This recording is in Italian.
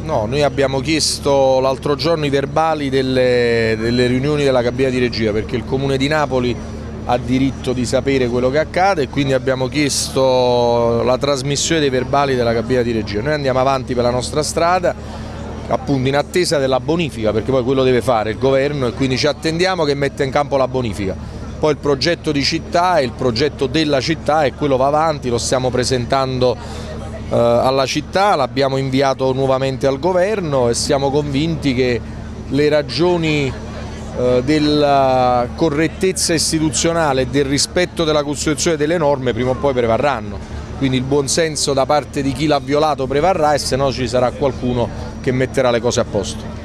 No, noi abbiamo chiesto l'altro giorno i verbali delle riunioni della cabina di regia, perché il Comune di Napoli ha diritto di sapere quello che accade e quindi abbiamo chiesto la trasmissione dei verbali della cabina di regia. Noi andiamo avanti per la nostra strada, appunto in attesa della bonifica, perché poi quello deve fare il governo e quindi ci attendiamo che metta in campo la bonifica. Poi il progetto di città e il progetto della città e quello va avanti, lo stiamo presentando alla città, l'abbiamo inviato nuovamente al governo e siamo convinti che le ragioni della correttezza istituzionale e del rispetto della Costituzione e delle norme prima o poi prevarranno. Quindi il buonsenso da parte di chi l'ha violato prevarrà e se no ci sarà qualcuno che metterà le cose a posto.